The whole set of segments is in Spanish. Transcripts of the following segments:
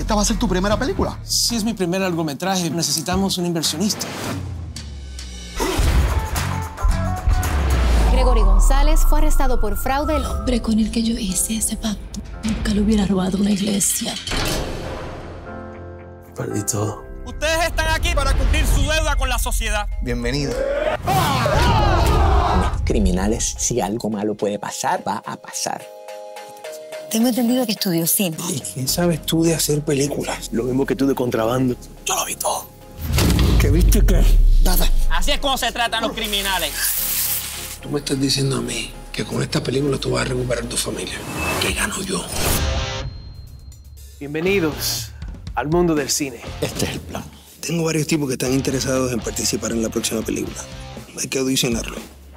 esta va a ser tu primera película? Sí, es mi primer largometraje. Necesitamos un inversionista. Gregory González fue arrestado por fraude. El hombre con el que yo hice ese pacto nunca le hubiera robado una iglesia. Perdí todo. Ustedes están aquí para cumplir su deuda con la sociedad. Bienvenido. Los criminales, si algo malo puede pasar, va a pasar. Tengo entendido que estudió cine. ¿Y qué sabes tú de hacer películas? Lo mismo que tú de contrabando. Yo lo vi todo. ¿Qué viste qué? Nada. Así es como se tratan los criminales. Tú me estás diciendo a mí que con esta película tú vas a recuperar tu familia. ¿Qué gano yo? Bienvenidos al mundo del cine. Este es el plan. Tengo varios tipos que están interesados en participar en la próxima película. Hay que audicionarlo.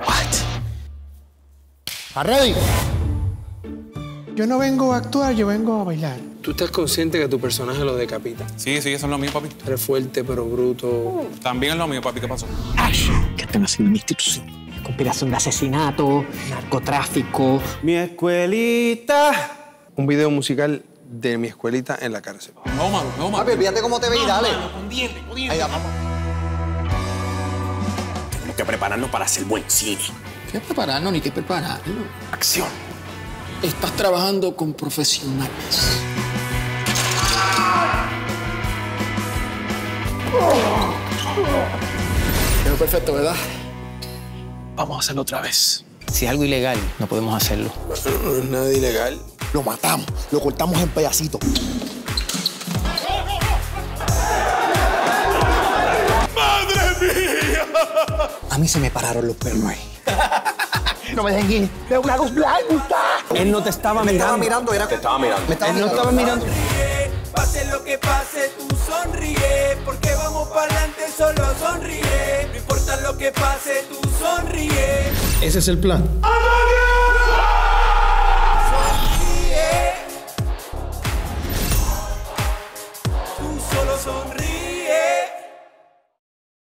¿Estás ready? Yo no vengo a actuar, yo vengo a bailar. ¿Tú estás consciente que tu personaje lo decapita? Sí, eso es lo mío, papi. Eres fuerte, pero bruto. También es lo mío, papi. ¿Qué pasó? Que están haciendo una institución. Conspiración de asesinato, narcotráfico. Mi escuelita. Un video musical de mi escuelita en la cárcel. No, mano, no, mano. Papi, olvídate cómo te veis, dale. Con dientes, con dientes. Ahí, vamos. Tenemos que prepararnos para hacer buen cine. ¿Qué prepararnos ni qué prepararlo? Acción. Estás trabajando con profesionales. Quedó perfecto, ¿verdad? Vamos a hacerlo otra vez. Si es algo ilegal, no podemos hacerlo. No es nada ilegal. Lo matamos, lo cortamos en pedacitos. ¡Madre mía! A mí se me pararon los pelos ahí. No me dejen ir. Veo una luz blanca. Él no te estaba mirando. Estaba mirando, era... Te estaba mirando. Él no estaba mirando. Pase lo que pase, tú sonríe. Porque vamos para adelante, solo sonríe. No importa lo que pase, tú sonríe. Ese es el plan.